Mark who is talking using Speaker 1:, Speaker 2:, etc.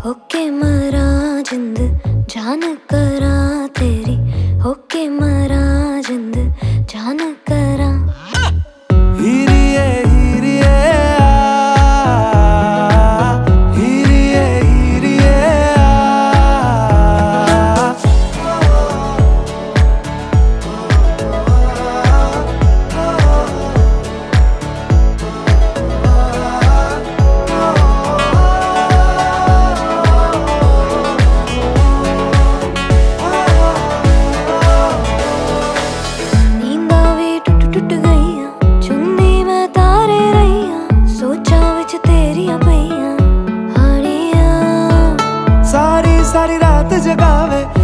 Speaker 1: होके मरा जिंद जान करा तेरी, होके मरा जिंद जान करा।
Speaker 2: हीरिए हीरिए हीरिए हीरिए
Speaker 1: टूट गईया चुन्नी मैं तारे रहिया, सोचा विच तेरिया पईया हानिया।
Speaker 2: सारी सारी रात जगावे